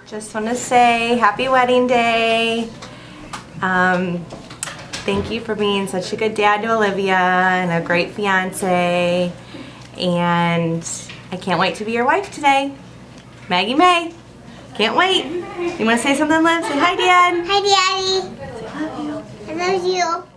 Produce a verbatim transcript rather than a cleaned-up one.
Just want to say happy wedding day. Um, thank you for being such a good dad to Olivia and a great fiance. And I can't wait to be your wife today. Maggie May. Can't wait. You want to say something, Liv? Say hi, Dad. Hi, Daddy. Say, I love you. I love you.